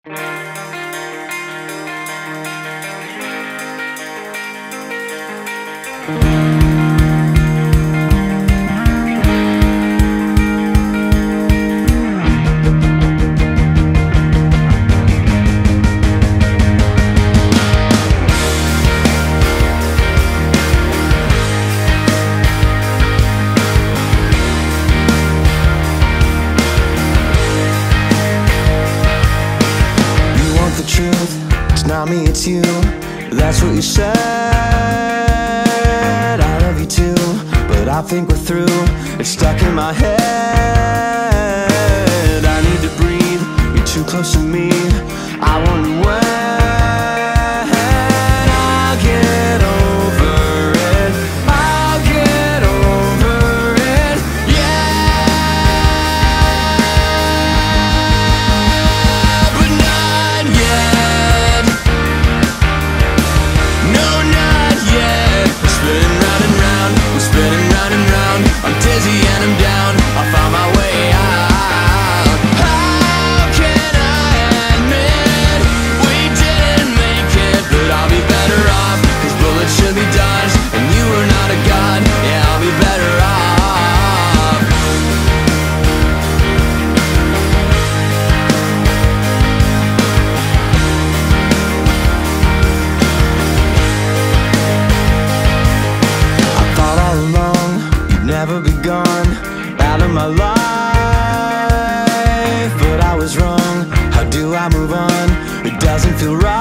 It's not me, it's you. That's what you said. I love you too, but I think we're through. It's stuck in my head. I need to breathe. You're too close to me. I wonder when I'll get over it. I'll get over it, yeah. But not yet. No, not yet. We're spinning round and round. We're spinning round and round. I'm dizzy and I'm down. I found my way out. How can I admit we didn't make it? But I'll be better off, 'cause bullets should be dodged, and you are not a god. Yeah, I'll be better off. Never be gone out of my life, but I was wrong. How do I move on? It doesn't feel right.